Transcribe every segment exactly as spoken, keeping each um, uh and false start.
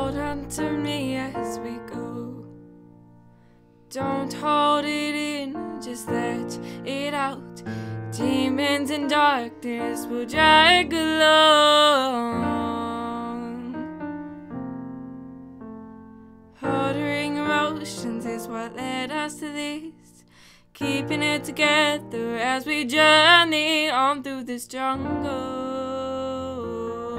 hold on to me as we go. Don't hold it in, just let it out. Demons and darkness will drag along. Hoarding emotions is what led us to this. Keeping it together as we journey on through this jungle.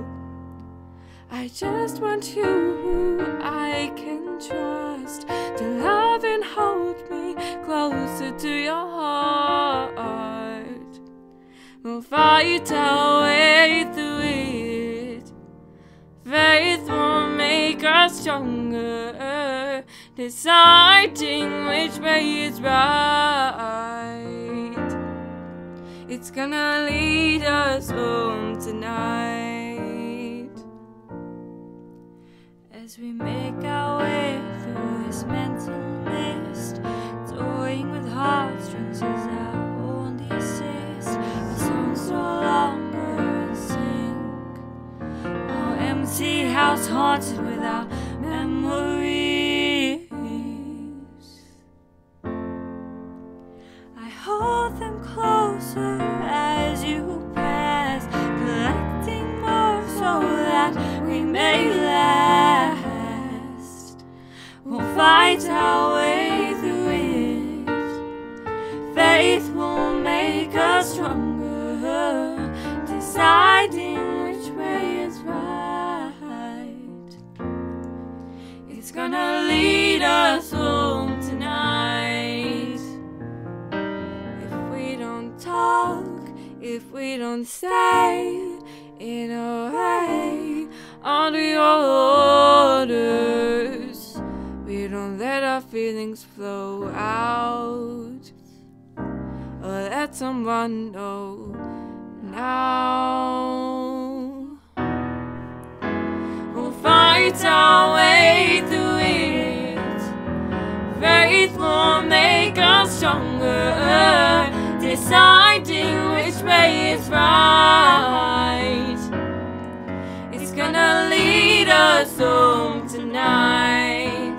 I just want you who I can trust to love and hold me closer to your heart. We'll fight our way through it. Faith will make us stronger, deciding which way is right. It's gonna lead us home tonight. As we make our way through this mental mist, toying with heartstrings is our only assist. Our songs no longer sing, our empty house haunted with our memories. I hold them closer as you pass, collecting more so that we may last. We'll fight our way through it. Faith will make us stronger, deciding which way is right. It's gonna lead us home tonight. If we don't talk, if we don't stay in a way under your orders, we don't let our feelings flow out, or let someone know now. We'll fight our way through it. Faith will make us stronger, deciding which way is right. It's gonna lead us home tonight.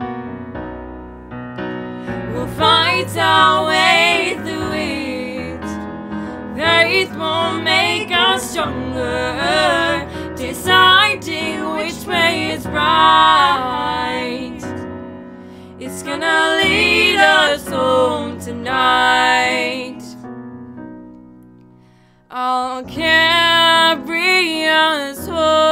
We'll fight our way through it. Faith will make us stronger, deciding which way is right. It's gonna lead us home tonight. I'll carry us home.